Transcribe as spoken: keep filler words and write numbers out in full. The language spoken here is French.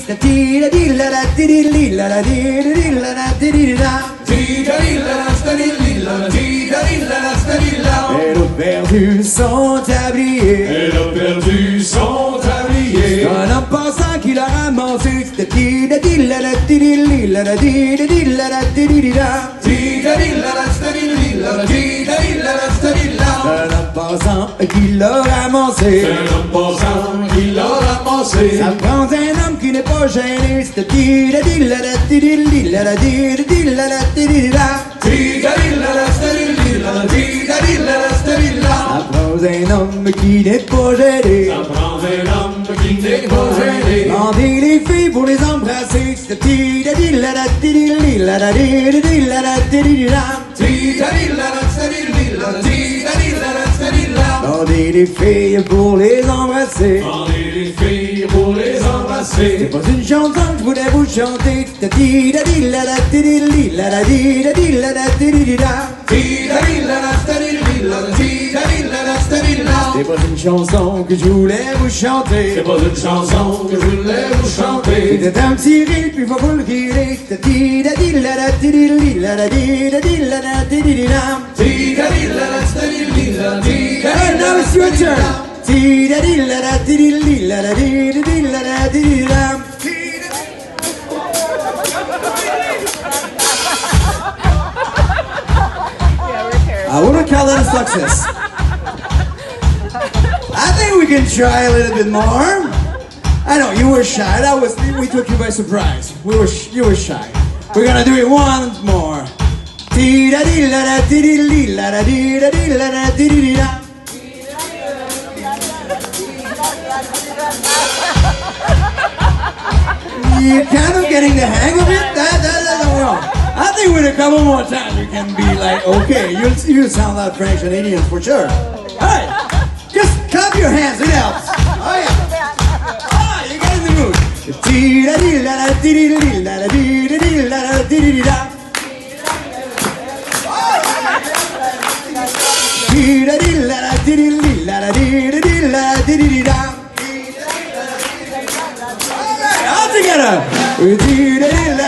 da di da di la da di di li la da di da di la da di di da di da di la da sta di li la da di da di la da sta di la. Elle a perdu son tablier. Elle a perdu son tablier. Un homme passant qui l'a ramassé. Da di da di la da di di li la da di da di la da di di da di da di la da sta di li la da di da di la da sta di la. Un homme passant qui l'a ramassé. Un homme passant qui l'a ramassé. Ça prend un homme qui n'est pas gêné. C'est di da di la da di di li la da di da di la da di di da di da di la da sta di li la da di da di la da sta di la. Ça prend un homme qui n'est pas gêné. Ça prend un homme qui n'est pas gêné. Demander les filles pour les embrasser. C'est di da di la da di di li la da di da di la da di di da di da di la da sta di li la da di da di la da sta di la. Demander les filles pour les embrasser. Demander les filles pour les embrasser. C'est pas une chanson que je voulais vous chanter. Da di da di la da di di li la da di da di la da di di da di da di la da sta di li la da di da di la da sta di la. C'est pas une chanson que je voulais vous chanter. C'est pas une chanson que je voulais vous chanter. C'était un petit rire puis faut vous le guider. Da di da di la da di di li la da di da di la da di di da di da di la da sta di li la di da. And now it's your turn. Di da di la da di di li la da di da di la da di di da. I wouldn't call that a success. I think we can try a little bit more. I know you were shy. That was we took you by surprise. We were you were shy. We're gonna do it once more. Di da di la da di di li la da di da di la da di di da. You're kind of getting the hang of it. That that that's wrong. I think with a couple more times you can be like, okay, you'll you sound like French Canadian for sure. All right, just clap your hands. It helps. Oh yeah. Ah, you get in the mood. Di da di la da di di di la da di da di la da di di da. Di da di la da di di di la da di da di la da di di da. All right, all together.